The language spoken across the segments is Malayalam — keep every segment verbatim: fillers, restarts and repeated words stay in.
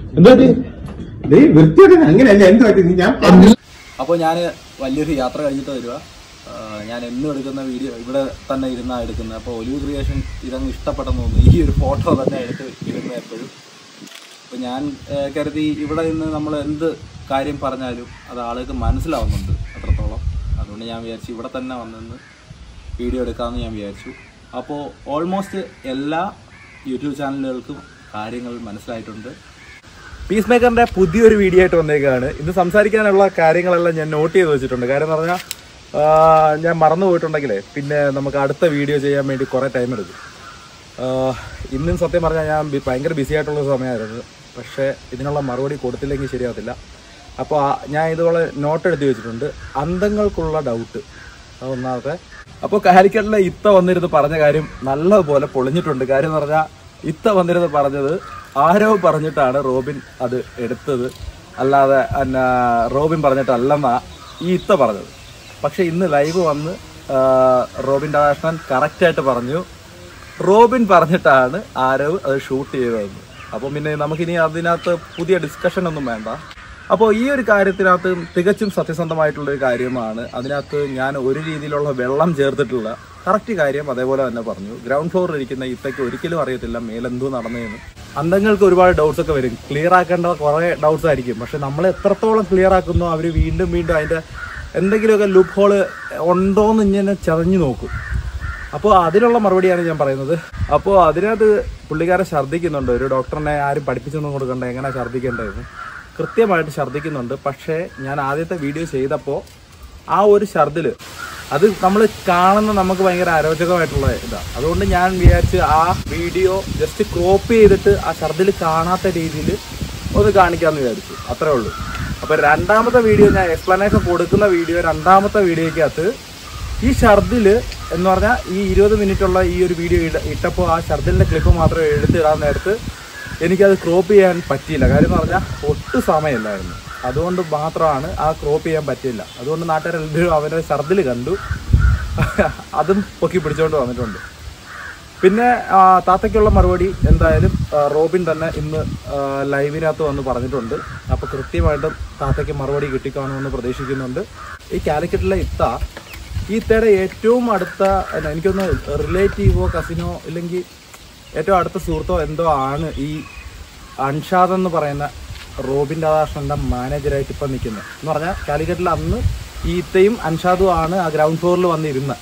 അപ്പോൾ ഞാൻ വലിയൊരു യാത്ര കഴിഞ്ഞിട്ട് വരിക. ഞാൻ എന്നും എടുക്കുന്ന വീഡിയോ ഇവിടെ തന്നെ ഇരുന്നാണ് എടുക്കുന്നത്. അപ്പോൾ ഒലിവ് ക്രിയേഷൻ ഇതങ്ങ് ഇഷ്ടപ്പെട്ടെന്ന് തോന്നുന്നു. ഈ ഒരു ഫോട്ടോ തന്നെ എടുത്ത് ഇടുന്നത് എപ്പോഴും. അപ്പോൾ ഞാൻ കരുതി ഇവിടെ നിന്ന് നമ്മൾ എന്ത് കാര്യം പറഞ്ഞാലും അത് ആളുകൾക്ക് മനസ്സിലാവുന്നുണ്ട് അത്രത്തോളം. അതുകൊണ്ട് ഞാൻ വിചാരിച്ചു ഇവിടെ തന്നെ വന്നെന്ന് വീഡിയോ എടുക്കാമെന്ന് ഞാൻ വിചാരിച്ചു. അപ്പോൾ ഓൾമോസ്റ്റ് എല്ലാ യൂട്യൂബ് ചാനലുകൾക്കും കാര്യങ്ങൾ മനസ്സിലായിട്ടുണ്ട്. പീസ് മേക്കറിൻ്റെ പുതിയൊരു വീഡിയോ ആയിട്ട് വന്നേക്കാണ്. ഇന്ന് സംസാരിക്കാനുള്ള കാര്യങ്ങളെല്ലാം ഞാൻ നോട്ട് ചെയ്ത് വെച്ചിട്ടുണ്ട്. കാര്യം എന്ന് പറഞ്ഞാൽ ഞാൻ മറന്നു പോയിട്ടുണ്ടെങ്കിലേ പിന്നെ നമുക്ക് അടുത്ത വീഡിയോ ചെയ്യാൻ വേണ്ടി കുറേ ടൈം എടുക്കും. ഇന്നും സത്യം പറഞ്ഞാൽ ഞാൻ ഭയങ്കര ബിസി ആയിട്ടുള്ള സമയമായിരുന്നു. പക്ഷേ ഇതിനുള്ള മറുപടി കൊടുത്തില്ലെങ്കിൽ ശരിയാകത്തില്ല. അപ്പോൾ ഞാൻ ഇതുപോലെ നോട്ട് എടുത്ത് വെച്ചിട്ടുണ്ട്. അന്തങ്ങൾക്കുള്ള ഡൗട്ട് അതൊന്നാമത്തെ. അപ്പോൾ കാലിക്കറ്റിലെ ഇത്ത വന്നിരുന്ന് പറഞ്ഞ കാര്യം നല്ലതുപോലെ പൊളിഞ്ഞിട്ടുണ്ട്. കാര്യം എന്ന് പറഞ്ഞാൽ ഇത്ത വന്നിരുന്ന് പറഞ്ഞത് ആരോ പറഞ്ഞിട്ടാണ് റോബിൻ അത് എടുത്തത്, അല്ലാതെ എന്നാ റോബിൻ പറഞ്ഞിട്ടല്ലെന്നാ ഈ ഇത്ത പറഞ്ഞത്. പക്ഷെ ഇന്ന് ലൈവ് വന്ന് റോബിൻ രാധാകൃഷ്ണൻ കറക്റ്റായിട്ട് പറഞ്ഞു റോബിൻ പറഞ്ഞിട്ടാണ് ആരവ് അത് ഷൂട്ട് ചെയ്തതെന്ന്. അപ്പം പിന്നെ നമുക്കിനി അതിനകത്ത് പുതിയ ഡിസ്കഷൻ ഒന്നും വേണ്ട. അപ്പോൾ ഈ ഒരു കാര്യത്തിനകത്ത് തികച്ചും സത്യസന്ധമായിട്ടുള്ളൊരു കാര്യമാണ്. അതിനകത്ത് ഞാൻ ഒരു രീതിയിലുള്ള വെള്ളം ചേർത്തിട്ടുള്ള കറക്റ്റ് കാര്യം അതേപോലെ തന്നെ പറഞ്ഞു. ഗ്രൗണ്ട് ഫ്ലോറിൽ ഇരിക്കുന്ന ഇത്തയ്ക്ക് ഒരിക്കലും അറിയത്തില്ല മേലെന്തോ നടന്നതെന്ന്. അന്തങ്ങൾക്ക് ഒരുപാട് ഡൗട്ട്സ് ഒക്കെ വരും. ക്ലിയർ ആക്കേണ്ട കുറേ ഡൗട്ട്സ് ആയിരിക്കും. പക്ഷെ നമ്മൾ എത്രത്തോളം ക്ലിയർ ആക്കുന്നോ അവർ വീണ്ടും വീണ്ടും അതിൻ്റെ എന്തെങ്കിലുമൊക്കെ ലൂപ്പ് ഹോള് ഉണ്ടോയെന്ന് ഇങ്ങനെ ചതഞ്ഞു നോക്കും. അപ്പോൾ അതിനുള്ള മറുപടിയാണ് ഞാൻ പറയുന്നത്. അപ്പോൾ അതിനകത്ത് പുള്ളിക്കാരെ ഛർദ്ദിക്കുന്നുണ്ട്. ഒരു ഡോക്ടറിനെ ആരും പഠിപ്പിച്ചൊന്നും കൊടുക്കണ്ട എങ്ങനെ ഛർദ്ദിക്കേണ്ടതെന്ന്. കൃത്യമായിട്ട് ഛർദ്ദിക്കുന്നുണ്ട്. പക്ഷേ ഞാൻ ആദ്യത്തെ വീഡിയോ ചെയ്തപ്പോൾ ആ ഒരു ഛർദ്ദിൽ അത് നമ്മൾ കാണുന്ന നമുക്ക് ഭയങ്കര അരോചകമായിട്ടുള്ള ഇതാണ്. അതുകൊണ്ട് ഞാൻ വിചാരിച്ച് ആ വീഡിയോ ജസ്റ്റ് ക്രോപ്പ് ചെയ്തിട്ട് ആ ഛർദ്ദിൽ കാണാത്ത രീതിയിൽ ഒന്ന് കാണിക്കാമെന്ന് വിചാരിച്ചു. അത്രേ ഉള്ളൂ. അപ്പോൾ രണ്ടാമത്തെ വീഡിയോ ഞാൻ എക്സ്പ്ലനേഷൻ കൊടുക്കുന്ന വീഡിയോ രണ്ടാമത്തെ വീഡിയോയ്ക്കകത്ത് ഈ ഛർദ്ദിൽ എന്ന് പറഞ്ഞാൽ ഈ ഇരുപത് മിനിറ്റുള്ള ഈ ഒരു വീഡിയോ ഇട ഇട്ടപ്പോൾ ആ ഛർദ്ദിലിൻ്റെ ക്ലിപ്പ് മാത്രം എടുത്തിടാൻ നേരത്ത് എനിക്കത് ക്രോപ്പ് ചെയ്യാൻ പറ്റിയില്ല. കാര്യം എന്ന് പറഞ്ഞാൽ ഒട്ടും സമയമില്ലായിരുന്നു. അതുകൊണ്ട് മാത്രമാണ് ആ ക്രോപ്പ് ചെയ്യാൻ പറ്റില്ല. അതുകൊണ്ട് നാട്ടുകാരെല്ലാവരും അവരുടെ ഛർദ്ദിൽ കണ്ടു, അതും പൊക്കി പിടിച്ചുകൊണ്ട് വന്നിട്ടുണ്ട്. പിന്നെ താത്തയ്ക്കുള്ള മറുപടി എന്തായാലും റോബിൻ തന്നെ ഇന്ന് ലൈവിനകത്ത് വന്ന് പറഞ്ഞിട്ടുണ്ട്. അപ്പോൾ കൃത്യമായിട്ടും താത്തയ്ക്ക് മറുപടി കിട്ടിക്കാണുമെന്ന് പ്രതീക്ഷിക്കുന്നുണ്ട്. ഈ കാലിക്കറ്റിലെ ഇത്ത ഈ ഇത്തയുടെ ഏറ്റവും അടുത്ത എനിക്കൊന്ന് റിലേറ്റീവോ കസിനോ ഇല്ലെങ്കിൽ ഏറ്റവും അടുത്ത സുഹൃത്തോ എന്തോ ആണ് ഈ അൻഷാദ് എന്ന് പറയുന്ന റോബിൻ രാധാകൃഷ്ണൻ്റെ മാനേജറായിട്ട് ഇപ്പം നിൽക്കുന്നത്. എന്ന് പറഞ്ഞാൽ കാലിക്കറ്റിൽ അന്ന് ഈ ഇത്തയും അൻഷാദും ആണ് ആ ഗ്രൗണ്ട് ഫ്ലോറിൽ വന്നിരുന്നത്.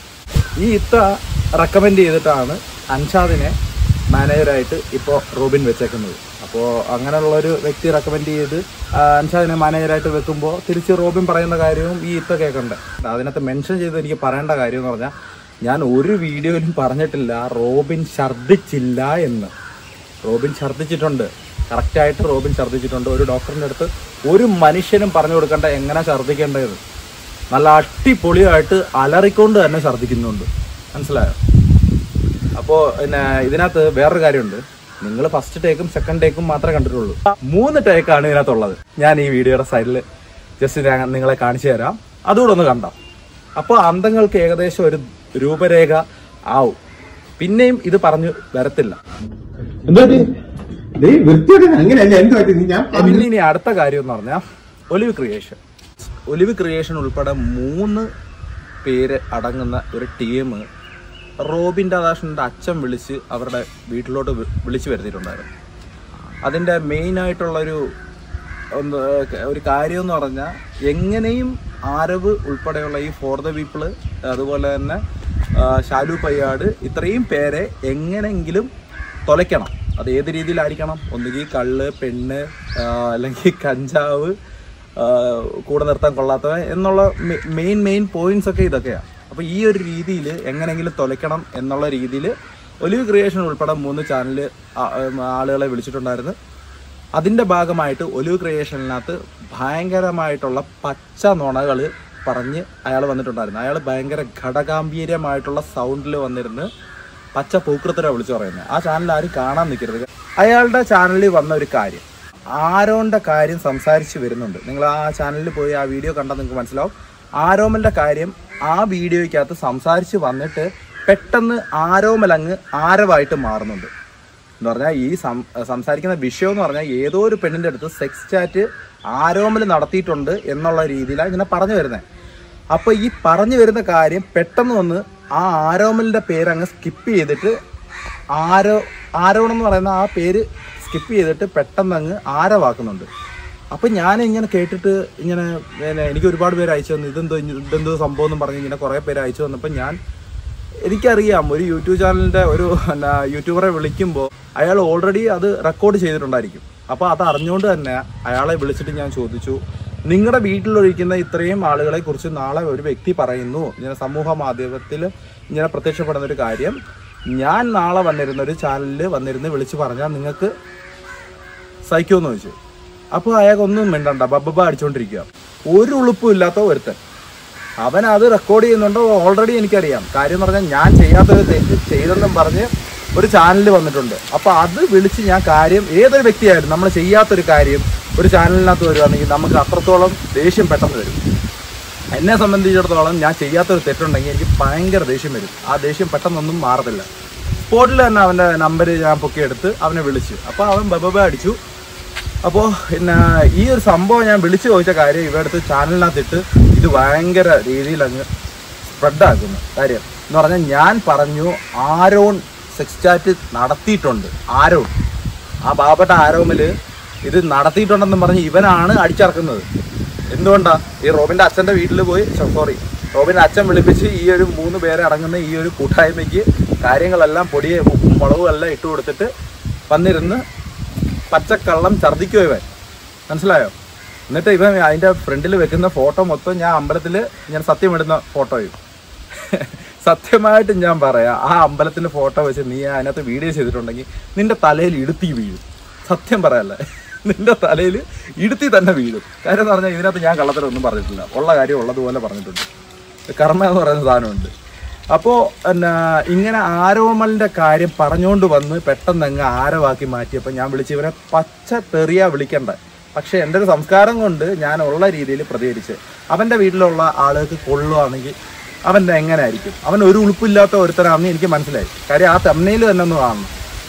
ഈ ഇത്ത റെക്കമെൻഡ് ചെയ്തിട്ടാണ് അൻഷാദിനെ മാനേജറായിട്ട് ഇപ്പോൾ റോബിൻ വെച്ചേക്കുന്നത്. അപ്പോൾ അങ്ങനെയുള്ളൊരു വ്യക്തി റെക്കമെൻഡ് ചെയ്ത് അൻഷാദിനെ മാനേജറായിട്ട് വെക്കുമ്പോൾ തിരിച്ച് റോബിൻ പറയുന്ന കാര്യവും ഈ ഇത്ത കേൾക്കണ്ടേ. അതിനകത്ത് മെൻഷൻ ചെയ്ത് എനിക്ക് പറയേണ്ട കാര്യം എന്ന് പറഞ്ഞാൽ ഞാൻ ഒരു വീഡിയോയിലും പറഞ്ഞിട്ടില്ല റോബിൻ ഛർദ്ദിച്ചില്ല എന്ന്. റോബിൻ ഛർദ്ദിച്ചിട്ടുണ്ട്, കറക്റ്റായിട്ട് റോബിൻ ഛർദ്ദിച്ചിട്ടുണ്ട്. ഒരു ഡോക്ടറിൻ്റെ അടുത്ത് ഒരു മനുഷ്യനും പറഞ്ഞു കൊടുക്കേണ്ട എങ്ങനെ ഛർദ്ദിക്കേണ്ടത്. നല്ല അടിപൊളിയായിട്ട് അലറിക്കൊണ്ട് തന്നെ ഛർദ്ദിക്കുന്നുണ്ട്, മനസ്സിലായോ? അപ്പോൾ പിന്നെ ഇതിനകത്ത് വേറൊരു കാര്യമുണ്ട്. നിങ്ങൾ ഫസ്റ്റ് ടേക്കും സെക്കൻഡ് ടേക്കും മാത്രമേ കണ്ടിട്ടുള്ളൂ. മൂന്ന് ടേക്കാണ് ഇതിനകത്തുള്ളത്. ഞാൻ ഈ വീഡിയോയുടെ സൈഡിൽ ജസ്റ്റ് ഞാൻ നിങ്ങളെ കാണിച്ചു തരാം, അതുകൂടെ ഒന്ന് കണ്ടോ. അപ്പോൾ അന്തങ്ങൾക്ക് ഏകദേശം ഒരു രൂപരേഖ ആവും. പിന്നെയും ഇത് പറഞ്ഞു വരത്തില്ല. പിന്നെ ഇനി അടുത്ത കാര്യം എന്ന് പറഞ്ഞാൽ ഒലിവ് ക്രിയേഷൻ. ഒലിവ് ക്രിയേഷൻ ഉൾപ്പെടെ മൂന്ന് പേര് അടങ്ങുന്ന ഒരു ടീം റോബിൻ രാധാകൃഷ്ണൻ്റെ അച്ഛൻ വിളിച്ച് അവരുടെ വീട്ടിലോട്ട് വിളിച്ചു വരുത്തിയിട്ടുണ്ടായിരുന്നു. അതിൻ്റെ മെയിനായിട്ടുള്ളൊരു ഒരു കാര്യം എന്ന് പറഞ്ഞാൽ എങ്ങനെയും ആരവ് ഉൾപ്പെടെയുള്ള ഈ ഫോർ ദ പീപ്പിള് അതുപോലെ തന്നെ ഷാലു പയ്യാട് ഇത്രയും പേരെ എങ്ങനെയെങ്കിലും തൊലയ്ക്കണം. അത് ഏത് രീതിയിലായിരിക്കണം? ഒന്നുകിൽ കള്ള്, പെണ്ണ്, അല്ലെങ്കിൽ കഞ്ചാവ്, കൂടെ നിർത്താൻ കൊള്ളാത്തവ എന്നുള്ള മെയിൻ മെയിൻ പോയിന്റ്സ് ഒക്കെ ഇതൊക്കെയാണ്. അപ്പോൾ ഈ ഒരു രീതിയിൽ എങ്ങനെയെങ്കിലും തൊലയ്ക്കണം എന്നുള്ള രീതിയിൽ ഒലിവ് ക്രിയേഷൻ ഉൾപ്പെടെ മൂന്ന് ചാനൽ ആളുകളെ വിളിച്ചിട്ടുണ്ടായിരുന്നു. അതിൻ്റെ ഭാഗമായിട്ട് ഒലിവ് ക്രിയേഷനിനകത്ത് ഭയങ്കരമായിട്ടുള്ള പച്ച നുണകൾ പറഞ്ഞ് അയാൾ വന്നിട്ടുണ്ടായിരുന്നു. അയാൾ ഭയങ്കര ഘടഗാംഭീര്യമായിട്ടുള്ള സൗണ്ടിൽ വന്നിരുന്ന് പച്ച പൂക്കൃത്തരാണ് വിളിച്ചു പറയുന്നത്. ആ ചാനൽ ആരും കാണാൻ നിൽക്കരുത്. അയാളുടെ ചാനലിൽ വന്ന ഒരു കാര്യം, ആരോൻ്റെ കാര്യം സംസാരിച്ച് വരുന്നുണ്ട്. നിങ്ങൾ ആ ചാനലിൽ പോയി ആ വീഡിയോ കണ്ടാൽ നിങ്ങൾക്ക് മനസ്സിലാവും. ആരോമലിൻ്റെ കാര്യം ആ വീഡിയോയ്ക്കകത്ത് സംസാരിച്ച് വന്നിട്ട് പെട്ടെന്ന് ആരോമലങ്ങ് ആരവായിട്ട് മാറുന്നുണ്ട്. എന്ന് പറഞ്ഞാൽ ഈ സംസാരിക്കുന്ന വിഷയം എന്ന് പറഞ്ഞാൽ ഏതോ ഒരു പെണ്ണിന്റെ അടുത്ത് സെക്സ് ചാറ്റ് ആരോമൽ നടത്തിയിട്ടുണ്ട് എന്നുള്ള രീതിയിലാണ് ഇങ്ങനെ പറഞ്ഞു വരുന്നത്. അപ്പൊ ഈ പറഞ്ഞു വരുന്ന കാര്യം പെട്ടെന്ന് വന്ന് ആ ആരോമലിന്റെ പേര് അങ്ങ് സ്കിപ്പ് ചെയ്തിട്ട് ആരോ ആരോണം എന്ന് പറയുന്ന ആ പേര് സ്കിപ്പ് ചെയ്തിട്ട് പെട്ടെന്ന് അങ്ങ് ആരവാക്കുന്നുണ്ട്. അപ്പൊ ഞാൻ ഇങ്ങനെ കേട്ടിട്ട് ഇങ്ങനെ എനിക്ക് ഒരുപാട് പേര് അയച്ചു തന്നു, ഇതെന്തോ ഇതെന്തോ സംഭവം എന്നും പറഞ്ഞ് ഇങ്ങനെ കുറെ പേര് അയച്ചു തന്നപ്പോൾ ഞാൻ എനിക്കറിയാം ഒരു യൂട്യൂബ് ചാനലിന്റെ ഒരു യൂട്യൂബറെ വിളിക്കുമ്പോൾ അയാൾ ഓൾറെഡി അത് റെക്കോർഡ് ചെയ്തിട്ടുണ്ടായിരിക്കും. അപ്പോൾ അത് അറിഞ്ഞുകൊണ്ട് തന്നെ അയാളെ വിളിച്ചിട്ട് ഞാൻ ചോദിച്ചു, നിങ്ങളുടെ വീട്ടിലൊഴിക്കുന്ന ഇത്രയും ആളുകളെ കുറിച്ച് നാളെ ഒരു വ്യക്തി പറയുന്നു ഇങ്ങനെ സമൂഹ മാധ്യമത്തിൽ ഇങ്ങനെ പ്രത്യക്ഷപ്പെടുന്ന ഒരു കാര്യം, ഞാൻ നാളെ വന്നിരുന്ന ഒരു ചാനലിൽ വന്നിരുന്ന് വിളിച്ച് പറഞ്ഞാൽ നിങ്ങൾക്ക് സഹിക്കുമെന്ന് ചോദിച്ചു. അപ്പോൾ അയാൾക്കൊന്നും മിണ്ടണ്ട, ബബ്ബ അടിച്ചുകൊണ്ടിരിക്കുക. ഒരു ഉളുപ്പും ഇല്ലാത്ത ഒരുത്തൻ. അവൻ അത് റെക്കോർഡ് ചെയ്യുന്നുണ്ടോ ഓൾറെഡി എനിക്കറിയാം. കാര്യം എന്ന് പറഞ്ഞാൽ ഞാൻ ചെയ്യാത്തൊരു തെറ്റ് ചെയ്തെന്നും പറഞ്ഞ് ഒരു ചാനലിൽ വന്നിട്ടുണ്ട്. അപ്പോൾ അത് വിളിച്ച് ഞാൻ കാര്യം ഏതൊരു വ്യക്തിയായാലും നമ്മൾ ചെയ്യാത്തൊരു കാര്യം ഒരു ചാനലിനകത്ത് വരുവാണെങ്കിൽ നമുക്ക് അത്രത്തോളം ദേഷ്യം പെട്ടെന്ന് വരും. എന്നെ സംബന്ധിച്ചിടത്തോളം ഞാൻ ചെയ്യാത്തൊരു തെറ്റുണ്ടെങ്കിൽ എനിക്ക് ഭയങ്കര ദേഷ്യം വരും. ആ ദേഷ്യം പെട്ടെന്നൊന്നും മാറത്തില്ല. സ്പോട്ടിൽ തന്നെ അവൻ്റെ നമ്പർ ഞാൻ പൊക്കിയെടുത്ത് അവനെ വിളിച്ചു. അപ്പോൾ അവൻ ബബബ അടിച്ചു. അപ്പോൾ പിന്നെ ഈ ഒരു സംഭവം ഞാൻ വിളിച്ചു ചോദിച്ച കാര്യം ഇവിടെ അടുത്ത് ചാനലിനകത്തിട്ട് ഇത് ഭയങ്കര രീതിയിൽ അങ്ങ് സ്പ്രെഡാക്കുന്നു. കാര്യം എന്ന് പറഞ്ഞാൽ ഞാൻ പറഞ്ഞു ആരോൺ സെക്സ് ചാറ്റ് നടത്തിയിട്ടുണ്ട്. ആരോൺ ആ പാവപ്പെട്ട ആരോമിൽ ഇത് നടത്തിയിട്ടുണ്ടെന്ന് പറഞ്ഞ് ഇവനാണ് അടിച്ചിറക്കുന്നത്. എന്തുകൊണ്ടാ? ഈ റോബിൻ്റെ അച്ഛൻ്റെ വീട്ടിൽ പോയി സോറി റോബിൻ്റെ അച്ഛൻ വിളിപ്പിച്ച് ഈ ഒരു മൂന്ന് പേരെ അടങ്ങുന്ന ഈ ഒരു കൂട്ടായ്മയ്ക്ക് കാര്യങ്ങളെല്ലാം പൊടിയെ ഉപ്പും മുളകും എല്ലാം ഇട്ട് കൊടുത്തിട്ട് വന്നിരുന്ന് പച്ചക്കള്ളം ഛർദ്ദിക്കുമോ ഇവൻ, മനസ്സിലായോ? എന്നിട്ട് ഇവൻ അതിൻ്റെ ഫ്രണ്ടിൽ വെക്കുന്ന ഫോട്ടോ മൊത്തം ഞാൻ അമ്പലത്തിൽ ഞാൻ സത്യമിടുന്ന ഫോട്ടോയും സത്യമായിട്ട് ഞാൻ പറയാം, ആ അമ്പലത്തിൻ്റെ ഫോട്ടോ വെച്ച് നീ അതിനകത്ത് വീഡിയോ ചെയ്തിട്ടുണ്ടെങ്കിൽ നിന്റെ തലയിൽ ഇടുത്തി വീഴും. സത്യം പറയല്ലേ, നിന്റെ തലയിൽ ഇടുത്തി തന്നെ വീഴും. കാര്യം എന്ന് പറഞ്ഞാൽ ഇതിനകത്ത് ഞാൻ കള്ളത്തരമൊന്നും പറഞ്ഞിട്ടില്ല, ഉള്ള കാര്യം ഉള്ളതുപോലെ പറഞ്ഞിട്ടുണ്ട്. കർമ്മ എന്ന് പറയുന്ന സാധനമുണ്ട്. അപ്പോൾ എന്നാ ഇങ്ങനെ ആരോമലിൻ്റെ കാര്യം പറഞ്ഞുകൊണ്ട് വന്ന് പെട്ടെന്ന് അങ്ങ് ആരവാക്കി മാറ്റിയപ്പോൾ ഞാൻ വിളിച്ച് ഇവനെ പച്ച തെറിയാ വിളിക്കണ്ട. പക്ഷെ എൻ്റെ ഒരു സംസ്കാരം കൊണ്ട് ഞാൻ ഉള്ള രീതിയിൽ പ്രതികരിച്ച് അവൻ്റെ വീട്ടിലുള്ള ആളുകൾക്ക് കൊള്ളുകയാണെങ്കിൽ അവൻ്റെ എങ്ങനെ ആയിരിക്കും, അവൻ ഒരു ഉളുപ്പില്ലാത്ത ഒരുത്തരാണെന്ന് എനിക്ക് മനസ്സിലായി. കാര്യം ആ തമ്മനയിൽ തന്നെ ഒന്ന് കാണണം.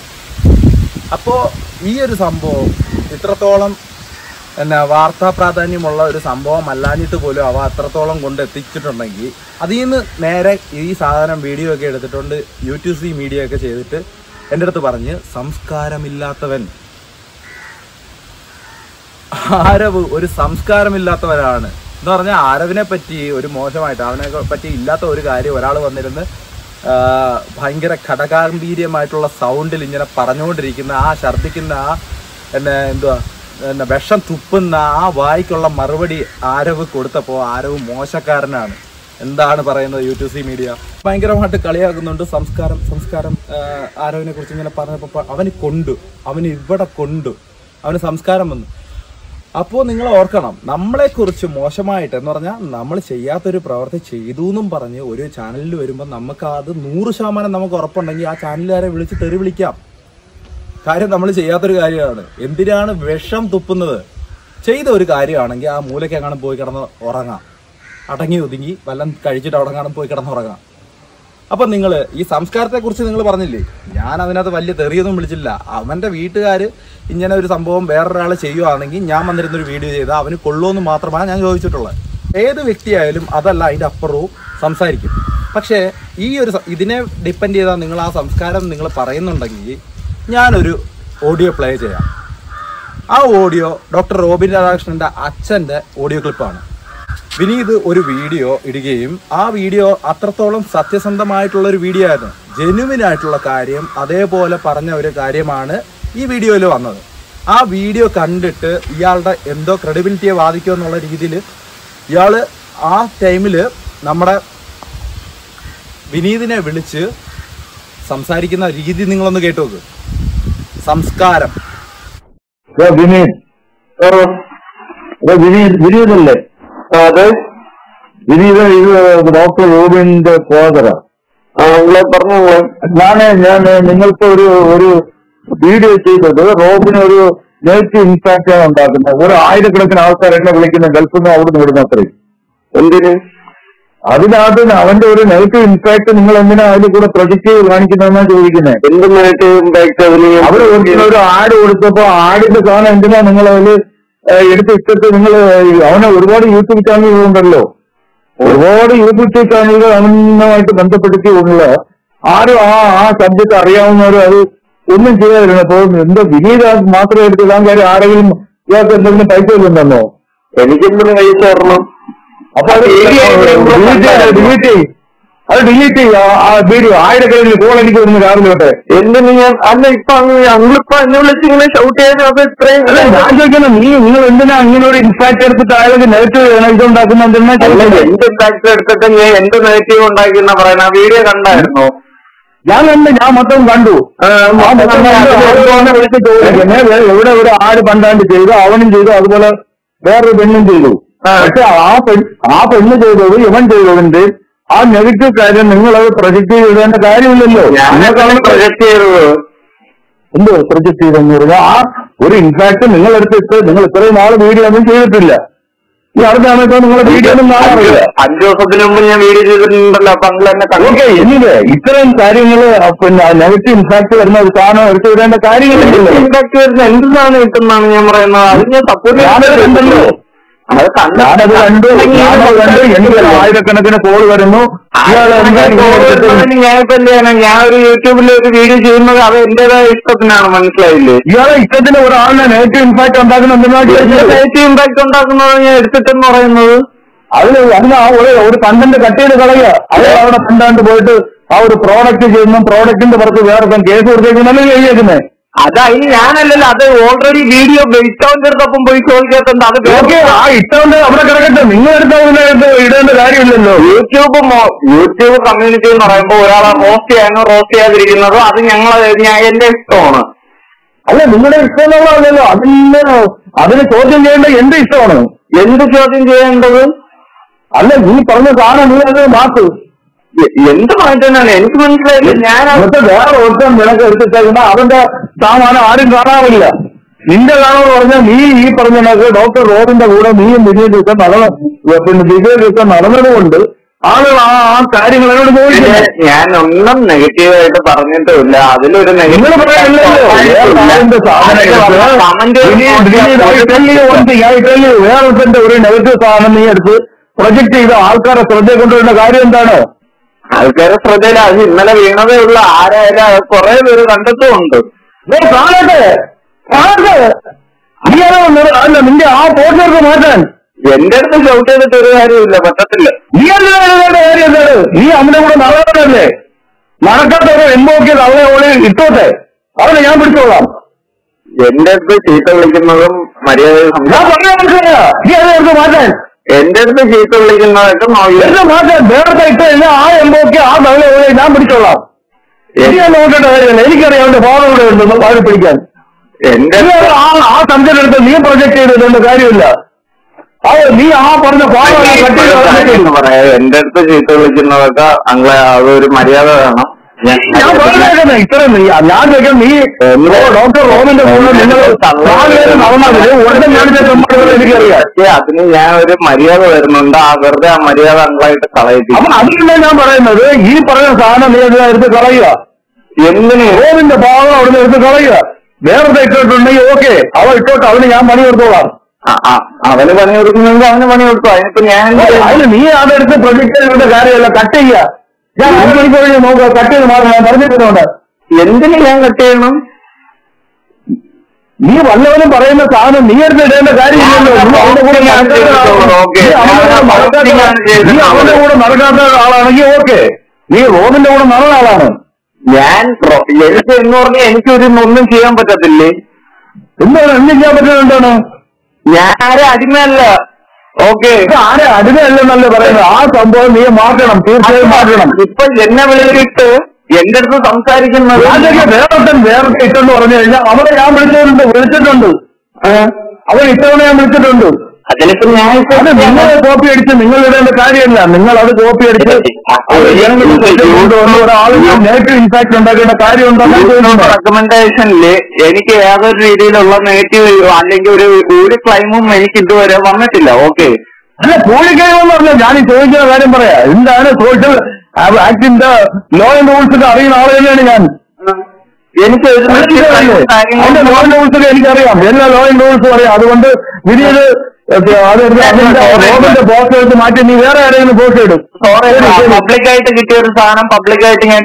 അപ്പോൾ ഈ ഒരു സംഭവം ഇത്രത്തോളം എന്നാ വാർത്താ പ്രാധാന്യമുള്ള ഒരു സംഭവം അല്ലാഞ്ഞിട്ട് പോലും അവ അത്രത്തോളം കൊണ്ട് എത്തിച്ചിട്ടുണ്ടെങ്കിൽ അതിൽ നിന്ന് നേരെ ഈ സാധനം വീഡിയോ ഒക്കെ എടുത്തിട്ടുണ്ട് യൂട്യൂബ് സി മീഡിയ ഒക്കെ ചെയ്തിട്ട് എൻ്റെ അടുത്ത് പറഞ്ഞ് സംസ്കാരമില്ലാത്തവൻ, ആരവ് ഒരു സംസ്കാരമില്ലാത്തവരാണ് എന്ന് പറഞ്ഞാൽ ആരവിനെ പറ്റി ഒരു മോശമായിട്ട് അവനെ പറ്റി ഇല്ലാത്ത ഒരു കാര്യം ഒരാൾ വന്നിരുന്ന് ഭയങ്കര ഘടകാംബീര്യമായിട്ടുള്ള സൗണ്ടിൽ ഇങ്ങനെ പറഞ്ഞുകൊണ്ടിരിക്കുന്ന ആ ഛർദ്ദിക്കുന്ന ആ എന്നെ എന്തുവാ എന്നെ വിഷം തുപ്പുന്ന ആ വായിക്കുള്ള മറുപടി ആരവ് കൊടുത്തപ്പോൾ ആരവ് മോശക്കാരനാണ് എന്താണ് പറയുന്നത് യൂട്യൂബ് സി മീഡിയ ഭയങ്കരമായിട്ട് കളിയാക്കുന്നുണ്ട്. സംസ്കാരം സംസ്കാരം ആരവിനെ കുറിച്ച് ഇങ്ങനെ പറഞ്ഞപ്പോൾ അവന് കൊണ്ടു അവന് ഇവിടെ കൊണ്ടു അവന് സംസ്കാരം വന്നു. അപ്പോൾ നിങ്ങൾ ഓർക്കണം, നമ്മളെക്കുറിച്ച് മോശമായിട്ട് എന്ന് പറഞ്ഞാൽ നമ്മൾ ചെയ്യാത്തൊരു പ്രവൃത്തി ചെയ്തു എന്നും പറഞ്ഞ് ഒരു ചാനലിൽ വരുമ്പോൾ നമുക്ക് അത് നൂറ് ശതമാനം നമുക്ക് ഉറപ്പുണ്ടെങ്കിൽ ആ ചാനലുകാരെ വിളിച്ച് തെറി വിളിക്കാം. കാര്യം നമ്മൾ ചെയ്യാത്തൊരു കാര്യമാണ്. എന്തിനാണ് വിഷം തുപ്പുന്നത്? ചെയ്ത ഒരു കാര്യമാണെങ്കിൽ ആ മൂലയ്ക്ക് എങ്ങാനും പോയി കിടന്ന് ഉറങ്ങാം, അടങ്ങി ഒതുങ്ങി വല്ലം കഴിച്ചിട്ട് അവിടെ എങ്ങാനും പോയി കിടന്ന് ഉറങ്ങാം. അപ്പം നിങ്ങൾ ഈ സംസ്കാരത്തെക്കുറിച്ച് നിങ്ങൾ പറഞ്ഞില്ലേ, ഞാൻ അതിനകത്ത് വലിയ തെറിയൊന്നും വിളിച്ചില്ല. അവൻ്റെ വീട്ടുകാർ ഇങ്ങനെ ഒരു സംഭവം വേറൊരാൾ ചെയ്യുകയാണെങ്കിൽ ഞാൻ വന്നിരുന്നൊരു വീഡിയോ ചെയ്താൽ അവന് കൊള്ളുമെന്ന് മാത്രമാണ് ഞാൻ ചോദിച്ചിട്ടുള്ളത്. ഏത് വ്യക്തിയായാലും അതല്ല അതിൻ്റെ അപ്പുറവും സംസാരിക്കും. പക്ഷേ ഈ ഒരു ഇതിനെ ഡിപ്പെൻഡ് ചെയ്താൽ നിങ്ങൾ ആ സംസ്കാരം നിങ്ങൾ പറയുന്നുണ്ടെങ്കിൽ ഞാനൊരു ഓഡിയോ പ്ലേ ചെയ്യാം. ആ ഓഡിയോ ഡോക്ടർ റോബിൻ രാധാകൃഷ്ണൻ്റെ അച്ഛൻ്റെ ഓഡിയോ ക്ലിപ്പാണ്. വിനീത് ഒരു വീഡിയോ ഇടുകയും ആ വീഡിയോ അത്രത്തോളം സത്യസന്ധമായിട്ടുള്ളൊരു വീഡിയോ ആയിരുന്നു. ജെന്യുവിനായിട്ടുള്ള കാര്യം അതേപോലെ പറഞ്ഞ ഒരു കാര്യമാണ് ഈ വീഡിയോയിൽ വന്നത്. ആ വീഡിയോ കണ്ടിട്ട് ഇയാളുടെ എന്തോ ക്രെഡിബിലിറ്റിയെ ബാധിക്കുമോ എന്നുള്ള രീതിയിൽ ഇയാൾ ആ ടൈമിൽ നമ്മുടെ വിനീതിനെ വിളിച്ച് സംസാരിക്കുന്ന രീതി നിങ്ങളൊന്ന് കേട്ടു നോക്ക്. സംസ്കാരം വിനീത് വിനീത് വിനീതല്ലേ? അതെ, വിനീത് ഇത് ഡോക്ടർ റോബിന്റെ ഫാദറാ. പറഞ്ഞു ഞാന് ഞാൻ നിങ്ങൾക്ക് ഒരു ഒരു വീഡിയോ ചെയ്തത് റോബിന് ഒരു നെഗറ്റീവ് ഇമ്പാക്റ്റ് ആണ് ഉണ്ടാക്കുന്നത്. ഒരു ആയിരക്കണക്കിന് ആൾക്കാർ എന്നെ വിളിക്കുന്ന ഗൾഫിൽ നിന്ന് അവിടുന്ന് വിടുന്ന അത്രയും. എന്തിന്? അതിനകത്ത് അവന്റെ ഒരു നെഗറ്റീവ് ഇമ്പാക്ട് നിങ്ങൾ എന്തിനാ അതിൽ കൂടെ പ്രൊജക്ട് ചെയ്ത് കാണിക്കുന്നതെന്നാ ചോദിക്കുന്നത്. എന്ത് നെഗറ്റീവ് ഇമ്പാക്ട് അതിന്? അവര് ഒരു ആഡ് കൊടുത്തപ്പോ ആഡിന്റെ സാധനം എന്തിനാ നിങ്ങൾ അതില് എടുത്തിട്ടിട്ട് നിങ്ങൾ അവനെ ഒരുപാട് യൂട്യൂബ് ചാനലുകളുണ്ടല്ലോ, ഒരുപാട് യൂട്യൂബ് ചാനലുകൾ അവനുമായിട്ട് ബന്ധപ്പെടുത്തിയുള്ള ആരും ആ ആ സബ്ജക്ട് അറിയാവുന്നവരും അത് ഒന്നും ചെയ്യാതിരുന്നു. അപ്പൊ എന്തോ വിനീത മാത്രമേ എടുത്തിടാൻ കാര്യം ആരെങ്കിലും ഇയാൾക്ക് എന്തെങ്കിലും പൈസ ഇല്ലെന്നോ? എനിക്കെന്തിനും പൈസ തരണം. അപ്പൊ അത് ഡിലീറ്റ് ചെയ്യും, അത് ഡിലീറ്റ് ചെയ്യും ആ വീഡിയോ. ആയിരക്കണക്കിന് കോൾ എനിക്ക് വരുന്നു രാവിലെ തൊട്ട്. എന്തിന് ഞാൻ അല്ല ഇപ്പൊ അങ്ങളിപ്പോ എന്നെ വിളിച്ച് ഇങ്ങനെ ഷൗട്ട് ചെയ്യാനും അത് ഇത്രയും അല്ല ഞാൻ ചോദിക്കുന്നത്, നീ നിങ്ങൾ എന്തിനാ ഇങ്ങനെ ഒരു ഇൻഫാക്ട് എടുത്തിട്ട് അയാൾക്ക് നെഗറ്റീവ് ഇതുണ്ടാക്കുന്ന എന്തിനാ? എന്ത് ഇമ്പാക്ട് എടുത്തിട്ട് ഞാൻ എന്ത് നെഗറ്റീവ് ഉണ്ടാക്കിയെന്നാ പറയുന്ന? വീഡിയോ കണ്ടായിരുന്നോ? ഞാൻ കണ്ട്, ഞാൻ മൊത്തം കണ്ടു. എവിടെ ഒരു ആട് പണ്ടാണ്ട് ചെയ്തു, അവനും ചെയ്തു, അതുപോലെ വേറൊരു പെണ്ണും ചെയ്തു. പക്ഷെ ആ പെൺ ആ പെണ്ണ് ചെയ്തത് ഇവൻ ചെയ്തതിന്റെ ആ നെഗറ്റീവ് കാര്യം നിങ്ങളത് പ്രൊജക്ട് ചെയ്തതിന്റെ കാര്യമില്ലല്ലോ. ഞങ്ങൾക്കാണ് പ്രൊജക്ട് ചെയ്തത്. എന്തോ പ്രൊജക്ട് ചെയ്തെന്ന് പറഞ്ഞാൽ ആ ഒരു ഇൻഫാക്ട് നിങ്ങളെടുത്തിട്ട് നിങ്ങൾ ഇത്രയും നാള് വീഡിയോ ഒന്നും ചെയ്തിട്ടില്ല. ഈ അടുത്താണ് ഇപ്പൊ നിങ്ങളെ വീഡിയോ ഒന്നും കാണാറില്ല. അഞ്ചു ദിവസത്തിന് മുമ്പ് ഞാൻ വീഡിയോ ചെയ്തിട്ടുണ്ടല്ലോ. അപ്പൊ അങ്ങൾ എന്നെ ഓക്കെ, എനിക്ക് ഇത്രയും കാര്യങ്ങള് പിന്നെ നെഗറ്റീവ് ഇൻഫാക്ട് വരുന്ന ഒരു സാധനം എടുത്തു വിടേണ്ട കാര്യങ്ങളില്ല. ഇമ്പാക്ട് വരുന്ന എന്ത് സാധനം കിട്ടുന്നതാണ് ഞാൻ പറയുന്നത്. അത് ഞാൻ സപ്പോർട്ട് ഞാനതുണ്ടല്ലോ, ഞാനത് കണ്ടു. ഞാനത് കണ്ട് എനിക്ക് ആയിരക്കണക്കിന് കോള് വരുന്നു. ഞാനിപ്പോ എന്ത് ചെയ്യണം? ഞാൻ ഒരു യൂട്യൂബിൽ ഒരു വീഡിയോ ചെയ്യുന്നത് അത് എന്റേതായ ഇഷ്ടത്തിനാണ്, മനസ്സിലായില്ലേ? ഇയാളെ ഇഷ്ടത്തിന് ഒരാളിനെ നെഗറ്റീവ് ഇമ്പാക്ട് ഉണ്ടാക്കുന്ന നെഗറ്റീവ് ഇമ്പാക്ട് ഉണ്ടാക്കുന്നത് ഞാൻ എടുത്തിട്ടെന്ന് പറയുന്നത്. അതിന് അതിന് ആ ഒരു കണ്ടന്റ് കട്ട് ചെയ്ത് കളയുക. അയാൾ അവിടെ കണ്ടാണ്ട് പോയിട്ട് ആ ഒരു പ്രോഡക്റ്റ് ചെയ്യുന്നു, പ്രോഡക്റ്റിന്റെ പുറത്ത് വേറെ കേസ് കൊടുത്തേക്കുന്നല്ലേ കഴിയേക്കുന്നത്. അത് അതിന് ഞാനല്ലല്ലോ, അത് ഓൾറെഡി വീഡിയോ ഇട്ടവന്റെ അടുത്തൊപ്പം പോയി ചോദിക്കാത്തുണ്ട്. അത് ആ ഇട്ടവന്റെ അവിടെ കിടക്കട്ടെ, നിങ്ങൾ എടുത്ത ഇടേണ്ട കാര്യമില്ലല്ലോ. യൂട്യൂബ് യൂട്യൂബ് കമ്മ്യൂണിറ്റി എന്ന് പറയുമ്പോൾ ഒരാളെ റോസ്റ്റ് ചെയ്യാനോ റോസ്റ്റ് ചെയ്യാതിരിക്കുന്നതോ അത് ഞങ്ങൾ എന്റെ ഇഷ്ടമാണ്. അല്ല, നിങ്ങളുടെ ഇഷ്ടം എന്നുള്ളതല്ലോ, അതിന് അതിന് ചോദ്യം ചെയ്യേണ്ട എന്റെ ഇഷ്ടമാണ്. എന്ത് ചോദ്യം ചെയ്യേണ്ടത്? അല്ല, നീ പറഞ്ഞ സാധനം നീ അത് മാറ്റ്. എന്ത് മാറ്റാനാണ് എനിക്ക് മനസ്സിലായില്ല. ഞാൻ അവിടുത്തെ വേറെ ഒരുത്തം നിനക്ക് എടുത്തിട്ടേക്കുന്ന അവന്റെ സാമാനം ആരും കാണാറില്ല. നിന്റെ കാണുമെന്ന് പറഞ്ഞാൽ നീ ഈ പറഞ്ഞ ഡോക്ടർ റോബിന്റെ കൂടെ നീയും വിജയൊക്കെ നടന്ന പിന്നെ വിജയൊക്കെ നടന്നതുകൊണ്ട് ആളുകൾ ആ ആ കാര്യങ്ങൾ എന്നോട് ചോദിക്കുന്നത്. ഞാൻ ഒന്നും നെഗറ്റീവായിട്ട് പറഞ്ഞിട്ടുമില്ല. അതിലൊരു നിങ്ങൾ പറയാനില്ലല്ലോ വേറൊരുത്തന്റെ ഒരു നെഗറ്റീവ് സാധനം നീ എടുത്ത് പ്രൊജക്ട് ചെയ്ത് ആൾക്കാരെ ശ്രദ്ധ കൊണ്ടുവരുന്ന കാര്യം എന്താണ്? ആൾക്കാരെ ശ്രദ്ധയില്ല. അത് ഇന്നലെ വീണതേ ഉള്ള ആരായാലും കുറെ പേര് കണ്ടെത്തുമുണ്ട്. കാണട്ടെ കാണട്ടെ അല്ല നിന്റെ ആ പോസ്റ്റർക്ക് മാറ്റാൻ എന്റെ അടുത്ത് ഷൗട്ട് ചെയ്തിട്ട് ഒരു കാര്യമില്ല, പറ്റത്തില്ല. നീ അല്ല കാര്യം എന്താണ്? നീ അവന്റെ കൂടെ നടന്നതല്ലേ? നടക്കാത്തവരെ എമ്പോക്കിയത് അവനെ ഓളി ഇട്ടോട്ടെ, അവനെ ഞാൻ പിടിച്ചോളാം. എന്റെ അടുത്ത് ചീത്ത വിളിക്കുന്നതും മര്യാദ ഞാൻ പറഞ്ഞാൽ മനസ്സിലായ നീ അതെടുത്ത് മാറ്റാൻ. എന്റെ അടുത്ത് ചീത്ത വിളിക്കുന്നതൊക്കെ മാറ്റാൻ വേറെ ഇട്ട് കഴിഞ്ഞാൽ ആ എമ്പോക്കി ആ തവളെ ഓളി ഞാൻ പിടിച്ചോളാം. എനിക്ക് നോക്കേണ്ട കാര്യമല്ല, എനിക്കറിയാം അവന്റെ ഭാവം ഇവിടെ ഉണ്ടെന്ന് അവരെ പിടിക്കാൻ. എന്റെ ആ ആ സബ്ജക്ട് എടുത്ത് നീ പ്രൊജക്ട് ചെയ്തിട്ടുണ്ട് കാര്യമില്ല. അത് നീ ആ പറഞ്ഞ ഭാവം പറയാം. എന്റെ അടുത്ത് ചീത്ത വിളിക്കുന്നതൊക്കെ അങ്ങളെ അതൊരു മര്യാദ വേണം. ഞാൻ പറഞ്ഞേക്കുന്നത് ഇത്രയും ഞാൻ ചോദിക്കാം. നീ ഡോക്ടർ റോബിന്റെ കൂടെ നിങ്ങൾ എനിക്കറിയാം. അതിന് ഞാൻ ഒരു മര്യാദ വരുന്നുണ്ട്. ആ വെറുതെ ആ മര്യാദ അങ്ങളായിട്ട് കളയിക്കും. അപ്പൊ അതില്ല ഞാൻ പറയുന്നത്, ഈ പറഞ്ഞ സാധനം നീ എടുത്ത് കളയുക. എന്തിന്? റോബിന്റെ ഭാഗം അവിടുന്ന് എടുത്ത് കളയുക. വേറെ ഇട്ടിട്ടുണ്ടെങ്കിൽ ഓക്കെ, അവ ഇട്ടോട്ട് അവന് ഞാൻ പണി കൊടുത്തോളാം. അവന് പണി കൊടുക്കുന്നെങ്കിൽ അവന് പണി കൊടുത്തു. അതിനിപ്പോ ഞാൻ അതിന് നീ അതെടുത്ത് പ്രൊജക്ട് ചെയ്യേണ്ട കാര്യമല്ല, കട്ട് ചെയ്യുക. ഞാൻ അഞ്ചു മണിക്ക് കഴിഞ്ഞ് നോക്കുക, കട്ട് ചെയ്ത് മാറി ഞാൻ പറഞ്ഞിട്ടുണ്ട്. എന്തിന് ഞാൻ കട്ട് ചെയ്യണം? നീ വല്ലവനും പറയുന്ന സാധനം നീ എടുത്ത് ഇടേണ്ട കാര്യമില്ലല്ലോ. നീ അവന്റെ കൂടെ നടക്കാത്ത ആളാണെങ്കിൽ ഓക്കെ, നീ റോബിന്റെ കൂടെ നടന്ന ആളാണ്. ഞാൻ എനിക്ക് എന്ന് പറഞ്ഞാൽ എനിക്കൊരു ഒന്നും ചെയ്യാൻ പറ്റത്തില്ലേ? എന്താണ് എന്തും ചെയ്യാൻ പറ്റുന്നത്? ഞാൻ ആരെ അടിമയല്ല. ഓക്കെ, ആരെ അടിമയല്ലെന്നല്ലേ പറയുന്നത്. ആ സംഭവം നീ മാറ്റണം, തീർച്ചയായും മാറ്റണം. ഇപ്പൊ എന്നെ വിളിച്ചിട്ട് എന്റെ അടുത്ത് സംസാരിക്കുന്നത് വേറെ വേറെ ഇട്ടെന്ന് പറഞ്ഞു കഴിഞ്ഞാൽ അവരെ ഞാൻ വിളിച്ചിട്ടുണ്ട് വിളിച്ചിട്ടുണ്ട് അവൻ ഇത്തവണ ഞാൻ വിളിച്ചിട്ടുണ്ട്. അതിനിപ്പോ ഞാൻ നിങ്ങളെ കോപ്പി അടിച്ച് നിങ്ങൾ ഇടേണ്ട കാര്യമല്ല. നിങ്ങൾ അത് കോപ്പി അടിച്ച് നെഗറ്റീവ് ഇമ്പാക്ട് ഉണ്ടാക്കേണ്ട കാര്യമുണ്ടോ? റെക്കമെൻഡേഷനില് എനിക്ക് ഏതൊരു രീതിയിലുള്ള നെഗറ്റീവ് അല്ലെങ്കിൽ ഒരു ഒരു ക്ലൈമും എനിക്ക് ഇതുവരെ വന്നിട്ടില്ല. ഓക്കെ, അല്ല കൂലിക്കഴിവെന്ന് പറഞ്ഞാൽ ഞാൻ ഈ ചോദിക്കുന്ന കാര്യം പറയാ. എന്താണ് സോഷ്യൽ ആക്ടിന്റെ ലോ ആൻഡ് റൂൾസ് ഒക്കെ അറിയുന്ന ആൾ തന്നെയാണ് ഞാൻ. എനിക്ക് അതിന്റെ ലോ ആൻഡ് റൂൾസ് ഒക്കെ എനിക്കറിയാം, എല്ലാ ലോ ആൻഡ് റൂൾസും അറിയാം. അതുകൊണ്ട് വിനീത് റോബിന്റെ പോസ്റ്റ് എടുത്ത് മാറ്റി നീ വേറെ ആരെങ്കിലും പോസ്റ്റ് ഇടും. പബ്ലിക്കായിട്ട് കിട്ടിയ ഒരു സാധനം പബ്ലിക്കായിട്ട് ഞാൻ.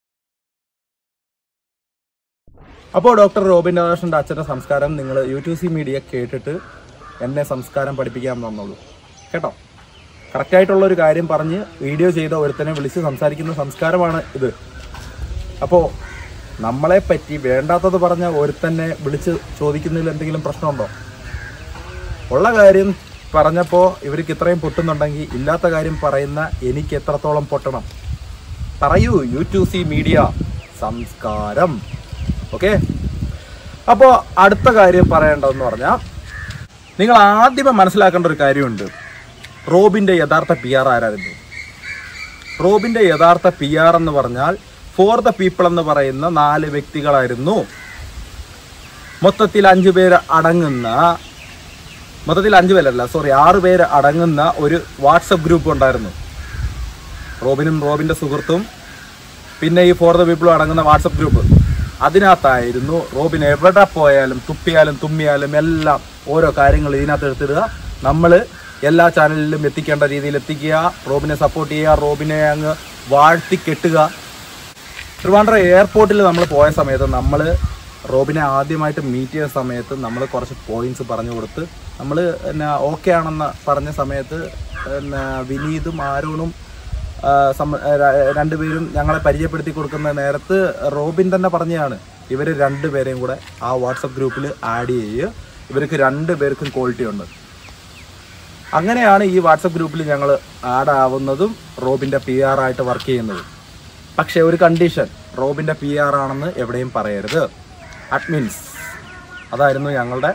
അപ്പോൾ ഡോക്ടർ റോബിൻ രാധാകൃഷ്ണന്റെ അച്ഛന്റെ സംസ്കാരം നിങ്ങൾ യു ടു സി മീഡിയ കേട്ടിട്ട് എന്നെ സംസ്കാരം പഠിപ്പിക്കാൻ തന്നുള്ളൂ കേട്ടോ. കറക്റ്റായിട്ടുള്ള ഒരു കാര്യം പറഞ്ഞ് വീഡിയോ ചെയ്ത ഒരുത്തനെ വിളിച്ച് സംസാരിക്കുന്ന സംസ്കാരമാണ് ഇത്. അപ്പോൾ നമ്മളെ പറ്റി വേണ്ടാത്തത് പറഞ്ഞ ഒരുത്തന്നെ വിളിച്ച് ചോദിക്കുന്നതിൽ എന്തെങ്കിലും പ്രശ്നമുണ്ടോ? ഉള്ള കാര്യം പറഞ്ഞപ്പോൾ ഇവർക്ക് ഇത്രയും പൊട്ടുന്നുണ്ടെങ്കിൽ ഇല്ലാത്ത കാര്യം പറയുന്ന എനിക്ക് എത്രത്തോളം പൊട്ടണം? പറയൂ യു ടു സി മീഡിയ സംസ്കാരം. ഓക്കെ, അപ്പോൾ അടുത്ത കാര്യം പറയേണ്ടതെന്ന് പറഞ്ഞാൽ നിങ്ങൾ ആദ്യമേ മനസ്സിലാക്കേണ്ട ഒരു കാര്യമുണ്ട്. റോബിൻ്റെ യഥാർത്ഥ പി ആർ ആരായിരുന്നു? റോബിൻ്റെ യഥാർത്ഥ പി ആർ എന്ന് പറഞ്ഞാൽ ഫോർ ദ പീപ്പിൾ എന്ന് പറയുന്ന നാല് വ്യക്തികളായിരുന്നു. മൊത്തത്തിൽ അഞ്ചു പേര് അടങ്ങുന്ന മൊത്തത്തിൽ അഞ്ചു പേരല്ല സോറി ആറ് പേര് അടങ്ങുന്ന ഒരു വാട്സപ്പ് ഗ്രൂപ്പ് ഉണ്ടായിരുന്നു. റോബിനും റോബിൻ്റെ സുഹൃത്തും പിന്നെ ഈ ഫോർ ദ പീപ്പിളും അടങ്ങുന്ന വാട്സപ്പ് ഗ്രൂപ്പ്. അതിനകത്തായിരുന്നു റോബിൻ എവിടെ പോയാലും തുപ്പിയാലും തുമ്മിയാലും എല്ലാം ഓരോ കാര്യങ്ങൾ ഇതിനകത്ത് എടുത്തിടുക. നമ്മൾ എല്ലാ ചാനലിലും എത്തിക്കേണ്ട രീതിയിൽ എത്തിക്കുക, റോബിനെ സപ്പോർട്ട് ചെയ്യുക, റോബിനെ അങ്ങ് വാഴ്ത്തി കെട്ടുക. ട്രിവാൻഡ്രം എയർപോർട്ടിൽ നമ്മൾ പോയ സമയത്ത് നമ്മൾ റോബിനെ ആദ്യമായിട്ട് മീറ്റ് ചെയ്ത സമയത്ത് നമ്മൾ കുറച്ച് പോയിന്റ്സ് പറഞ്ഞു കൊടുത്ത് നമ്മൾ പിന്നെ ഓക്കെ ആണെന്ന് പറഞ്ഞ സമയത്ത് പിന്നെ വിനീതും ആരോണും രണ്ടുപേരും ഞങ്ങളെ പരിചയപ്പെടുത്തി കൊടുക്കുന്ന നേരത്ത് റോബിൻ തന്നെ പറഞ്ഞതാണ് ഇവർ രണ്ടുപേരെയും കൂടെ ആ വാട്സപ്പ് ഗ്രൂപ്പിൽ ആഡ് ചെയ്യുക, ഇവർക്ക് രണ്ടു പേർക്കും ക്വാളിറ്റി ഉണ്ട്. അങ്ങനെയാണ് ഈ വാട്സപ്പ് ഗ്രൂപ്പിൽ ഞങ്ങൾ ആഡ് ആവുന്നതും റോബിൻ്റെ പി ആർ ആയിട്ട് വർക്ക് ചെയ്യുന്നതും. പക്ഷേ ഒരു കണ്ടീഷൻ, റോബിൻ്റെ പി ആർ ആണെന്ന് എവിടെയും പറയരുത്. അഡ്മിൻസ് അതായിരുന്നു ഞങ്ങളുടെ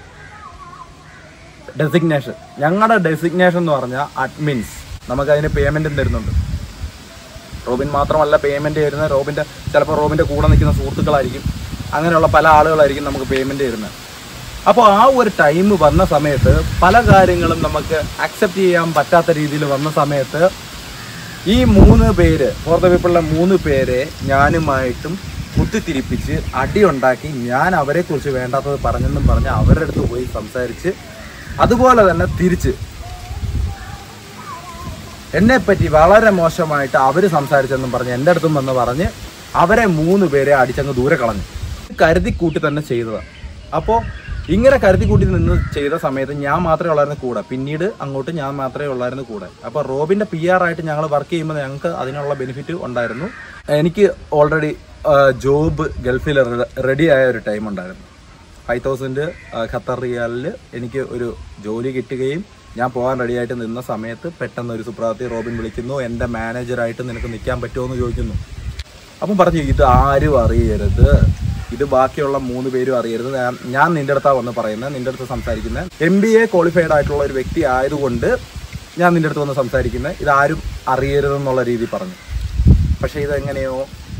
ഡെസിഗ്നേഷൻ. ഞങ്ങളുടെ ഡെസിഗ്നേഷൻ എന്ന് പറഞ്ഞാൽ അഡ്മിൻസ്. നമുക്കതിന് പേയ്മെൻറ്റും തരുന്നുണ്ട്. റോബിൻ മാത്രമല്ല പേയ്മെൻറ്റ് തരുന്നത്, റോബിൻ്റെ ചിലപ്പോൾ റോബിൻ്റെ കൂടെ നിൽക്കുന്ന സുഹൃത്തുക്കളായിരിക്കും, അങ്ങനെയുള്ള പല ആളുകളായിരിക്കും നമുക്ക് പേയ്മെൻറ്റ് തരുന്നത്. അപ്പോൾ ആ ഒരു ടൈം വന്ന സമയത്ത് പല കാര്യങ്ങളും നമുക്ക് അക്സെപ്റ്റ് ചെയ്യാൻ പറ്റാത്ത രീതിയിൽ വന്ന സമയത്ത് ഈ മൂന്ന് പേര് ഫോർ ദ പീപ്പിളിലെ മൂന്ന് പേരെ ഞാനുമായിട്ടും കുത്തിത്തിരിപ്പിച്ച് അടിയുണ്ടാക്കി ഞാൻ അവരെക്കുറിച്ച് വേണ്ടാത്തത് പറഞ്ഞെന്നും പറഞ്ഞ് അവരുടെ അടുത്ത് പോയി സംസാരിച്ച് അതുപോലെ തന്നെ തിരിച്ച് എന്നെപ്പറ്റി വളരെ മോശമായിട്ട് അവർ സംസാരിച്ചെന്നും പറഞ്ഞ് എൻ്റെ അടുത്തും വന്ന് പറഞ്ഞ് അവരെ മൂന്ന് പേരെ അടിച്ചങ്ങ് ദൂരെ കളഞ്ഞു. കരുതിക്കൂട്ടി തന്നെ ചെയ്തതാണ്. അപ്പോൾ ഇങ്ങനെ കരുതിക്കൂട്ടി നിന്ന് ചെയ്ത സമയത്ത് ഞാൻ മാത്രമേ ഉള്ളായിരുന്നു കൂടെ, പിന്നീട് അങ്ങോട്ട് ഞാൻ മാത്രമേ ഉള്ളായിരുന്നു കൂടെ. അപ്പോൾ റോബിൻ്റെ പി ആർ ആയിട്ട് ഞങ്ങൾ വർക്ക് ചെയ്യുമ്പോൾ ഞങ്ങൾക്ക് അതിനുള്ള ബെനിഫിറ്റ് ഉണ്ടായിരുന്നു. എനിക്ക് ഓൾറെഡി ജോബ് ഗൾഫിൽ റെഡി ആയ ഒരു ടൈം ഉണ്ടായിരുന്നു. ഫൈവ് തൗസൻഡ് ഖത്തർ റിയാലിൽ എനിക്ക് ഒരു ജോലി കിട്ടുകയും ഞാൻ പോകാൻ റെഡിയായിട്ട് നിന്ന സമയത്ത് പെട്ടെന്ന് ഒരു സുപ്രഭാതത്തിൽ റോബിൻ വിളിക്കുന്നു, എൻ്റെ മാനേജറായിട്ട് നിനക്ക് നിൽക്കാൻ പറ്റുമോ എന്ന് ചോദിക്കുന്നു. അപ്പം പറഞ്ഞു ഇത് ആരും അറിയരുത്, ഇത് ബാക്കിയുള്ള മൂന്ന് പേരും അറിയരുത്, ഞാൻ നിൻ്റെ അടുത്താണ് വന്ന് പറയുന്നത്, നിൻ്റെ അടുത്ത് സംസാരിക്കുന്നത്, എം ബി എ ക്വാളിഫൈഡ് ആയിട്ടുള്ള ഒരു വ്യക്തി ആയതുകൊണ്ട് ഞാൻ നിൻ്റെ അടുത്ത് വന്ന് സംസാരിക്കുന്നത്, ഇതാരും അറിയരുതെന്നുള്ള രീതി പറഞ്ഞു. പക്ഷേ ഇതെങ്ങനെയോ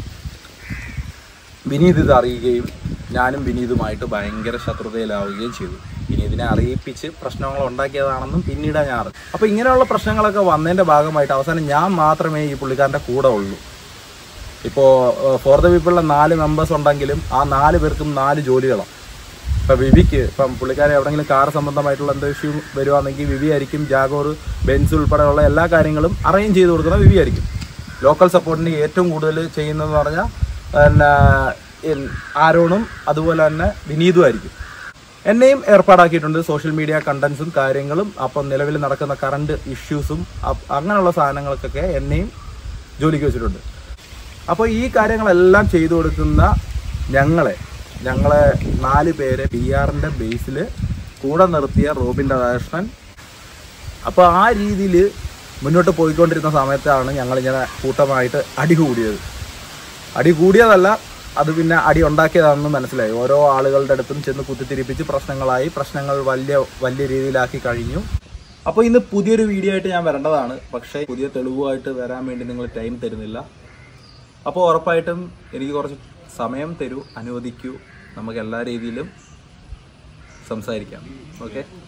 വിനീത് ഇത് അറിയുകയും ഞാനും വിനീതുമായിട്ട് ഭയങ്കര ശത്രുതയിലാവുകയും ചെയ്തു. വിനീതിനെ അറിയിപ്പിച്ച് പ്രശ്നങ്ങൾ ഉണ്ടാക്കിയതാണെന്നും പിന്നീട് ഞാൻ അറിഞ്ഞു. അപ്പോൾ ഇങ്ങനെയുള്ള പ്രശ്നങ്ങളൊക്കെ വന്നതിൻ്റെ ഭാഗമായിട്ട് അവസാനം ഞാൻ മാത്രമേ ഈ പുള്ളിക്കാരൻ്റെ കൂടെ ഉള്ളൂ. ഇപ്പോൾ ഫോർ ദ പീപ്പിളിലെ നാല് മെമ്പേഴ്സ് ഉണ്ടെങ്കിലും ആ നാല് പേർക്കും നാല് ജോലികളാണ്. ഇപ്പോൾ വിവിക്ക് ഇപ്പം പുള്ളിക്കാരെ എവിടെയെങ്കിലും കാർ സംബന്ധമായിട്ടുള്ള എന്ത് ഇഷ്യൂ വരുവാണെങ്കിൽ വിവി ആയിരിക്കും, ജാഗോർ, ബെൻസ് ഉൾപ്പെടെയുള്ള എല്ലാ കാര്യങ്ങളും അറേഞ്ച് ചെയ്ത് കൊടുക്കുന്ന വിവി ആയിരിക്കും. ലോക്കൽ സപ്പോർട്ടിന് ഏറ്റവും കൂടുതൽ ചെയ്യുന്നതെന്ന് പറഞ്ഞാൽ പിന്നെ ആരോണും അതുപോലെ തന്നെ വിനീതും ആയിരിക്കും. എന്നെയും ഏർപ്പാടാക്കിയിട്ടുണ്ട് സോഷ്യൽ മീഡിയ കണ്ടൻസും കാര്യങ്ങളും, അപ്പം നിലവിൽ നടക്കുന്ന കറണ്ട് ഇഷ്യൂസും അങ്ങനെയുള്ള സാധനങ്ങൾക്കൊക്കെ എന്നെയും ജോലിക്ക് വെച്ചിട്ടുണ്ട്. അപ്പോൾ ഈ കാര്യങ്ങളെല്ലാം ചെയ്തു കൊടുക്കുന്ന ഞങ്ങളെ ഞങ്ങളെ നാല് പേരെ പി ആറിൻ്റെ ബേസിൽ കൂടെ നിർത്തിയ റോബിൻ രാധാകൃഷ്ണൻ. അപ്പോൾ ആ രീതിയിൽ മുന്നോട്ട് പോയിക്കൊണ്ടിരുന്ന സമയത്താണ് ഞങ്ങളിങ്ങനെ കൂട്ടമായിട്ട് അടി കൂടിയത്. അടി കൂടിയതല്ല, അത് പിന്നെ അടി ഉണ്ടാക്കിയതാണെന്ന് മനസ്സിലായി. ഓരോ ആളുകളുടെ അടുത്തും ചെന്ന് കുത്തിത്തിരിപ്പിച്ച് പ്രശ്നങ്ങളായി, പ്രശ്നങ്ങൾ വലിയ വലിയ രീതിയിലാക്കി കഴിഞ്ഞു. അപ്പോൾ ഇന്ന് പുതിയൊരു വീഡിയോ ആയിട്ട് ഞാൻ വരേണ്ടതാണ്, പക്ഷേ പുതിയ തെളിവുമായിട്ട് വരാൻ വേണ്ടി നിങ്ങൾ ടൈം തരുന്നില്ല. അപ്പോൾ ഉറപ്പായിട്ടും എനിക്ക് കുറച്ച് സമയം തരൂ, അനുവദിക്കൂ, നമുക്ക് എല്ലാ രീതിയിലും സംസാരിക്കാം. ഓക്കെ.